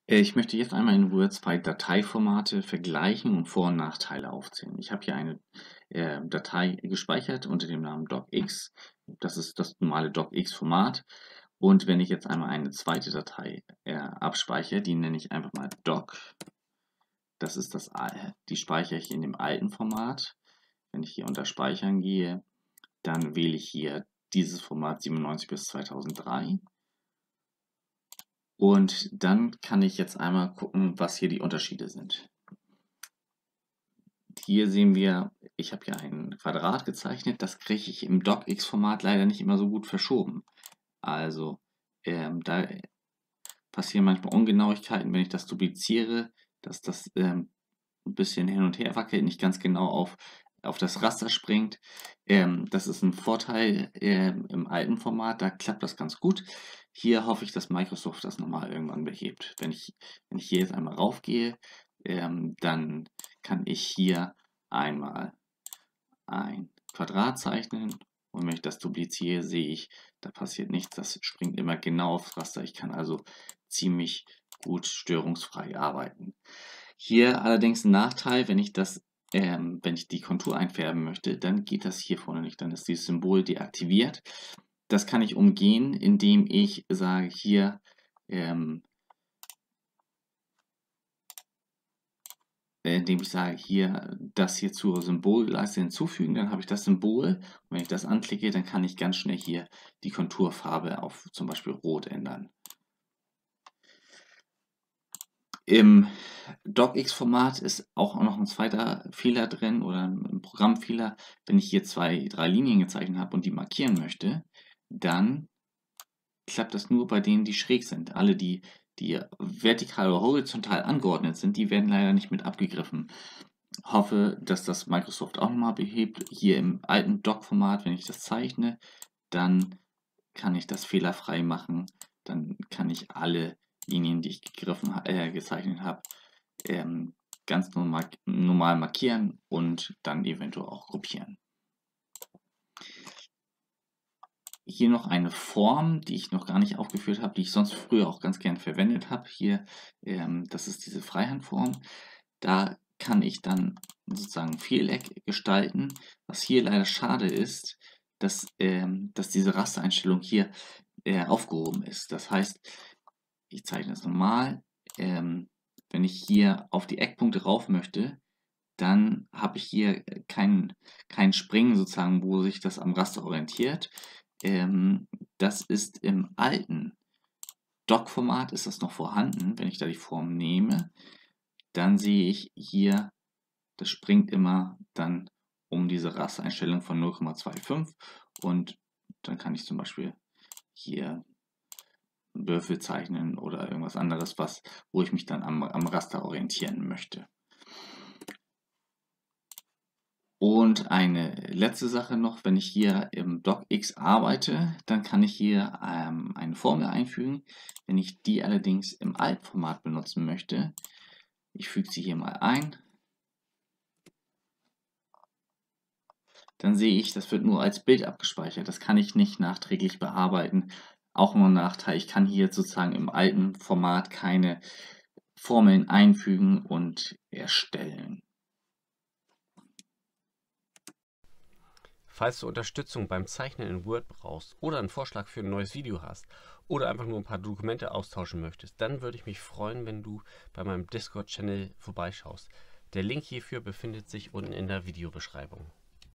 Ich möchte jetzt einmal in Word 2 Dateiformate vergleichen und Vor- und Nachteile aufzählen. Ich habe hier eine Datei gespeichert unter dem Namen docx. Das ist das normale docx-Format. Und wenn ich jetzt einmal eine zweite Datei abspeichere, die nenne ich einfach mal doc. Das ist die speichere ich in dem alten Format. Wenn ich hier unter Speichern gehe, dann wähle ich hier dieses Format 97 bis 2003. Und dann kann ich jetzt einmal gucken, was hier die Unterschiede sind. Hier sehen wir, ich habe hier ein Quadrat gezeichnet, das kriege ich im docx-Format leider nicht immer so gut verschoben. Also da passieren manchmal Ungenauigkeiten, wenn ich das dupliziere, dass das ein bisschen hin und her wackelt, nicht ganz genau auf das Raster springt. Das ist ein Vorteil im alten Format, da klappt das ganz gut. Hier hoffe ich, dass Microsoft das nochmal irgendwann behebt. Wenn ich hier jetzt einmal raufgehe, dann kann ich hier einmal ein Quadrat zeichnen und wenn ich das dupliziere, sehe ich, da passiert nichts, das springt immer genau aufs Raster. Ich kann also ziemlich gut störungsfrei arbeiten. Hier allerdings ein Nachteil, wenn ich die Kontur einfärben möchte, dann geht das hier vorne nicht, dann ist dieses Symbol deaktiviert. Das kann ich umgehen, indem ich sage hier, das hier zur Symbolleiste hinzufügen, dann habe ich das Symbol und wenn ich das anklicke, dann kann ich ganz schnell hier die Konturfarbe auf zum Beispiel Rot ändern. Im docx-Format ist auch noch ein zweiter Fehler drin oder ein Programmfehler. Wenn ich hier 2, 3 Linien gezeichnet habe und die markieren möchte, dann klappt das nur bei denen, die schräg sind. Alle, die vertikal oder horizontal angeordnet sind, die werden leider nicht mit abgegriffen. Hoffe, dass das Microsoft auch nochmal behebt. Hier im alten Doc-Format, wenn ich das zeichne, dann kann ich das fehlerfrei machen. Dann kann ich alle Linien, die ich gezeichnet habe, ganz normal markieren und dann eventuell auch gruppieren. Hier noch eine Form, die ich noch gar nicht aufgeführt habe, die ich sonst früher auch ganz gern verwendet habe. Hier, das ist diese Freihandform. Da kann ich dann sozusagen Viereck gestalten. Was hier leider schade ist, dass diese Rastereinstellung hier aufgehoben ist. Das heißt, ich zeichne es normal. Wenn ich hier auf die Eckpunkte rauf möchte, dann habe ich hier kein Springen sozusagen, wo sich das am Raster orientiert. Das ist im alten Doc-Format ist das noch vorhanden. Wenn ich da die Form nehme, dann sehe ich hier, das springt immer dann um diese Rastereinstellung von 0,25 und dann kann ich zum Beispiel hier einen Würfel zeichnen oder irgendwas anderes, wo ich mich dann am Raster orientieren möchte. Und eine letzte Sache noch, wenn ich hier im docx arbeite, dann kann ich hier eine Formel einfügen. Wenn ich die allerdings im Altformat benutzen möchte, ich füge sie hier mal ein, dann sehe ich, das wird nur als Bild abgespeichert. Das kann ich nicht nachträglich bearbeiten. Auch nur ein Nachteil, ich kann hier sozusagen im alten Format keine Formeln einfügen und erstellen. Falls du Unterstützung beim Zeichnen in Word brauchst oder einen Vorschlag für ein neues Video hast oder einfach nur ein paar Dokumente austauschen möchtest, dann würde ich mich freuen, wenn du bei meinem Discord-Channel vorbeischaust. Der Link hierfür befindet sich unten in der Videobeschreibung.